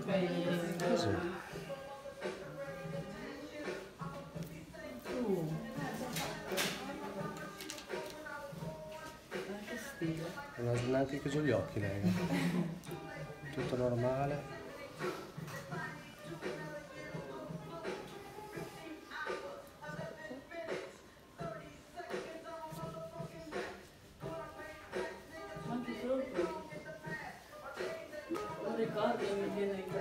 Così. Che stile. Non ha neanche chiuso gli occhi lei. Tutto normale. Anche proprio. Non ricordo, mi viene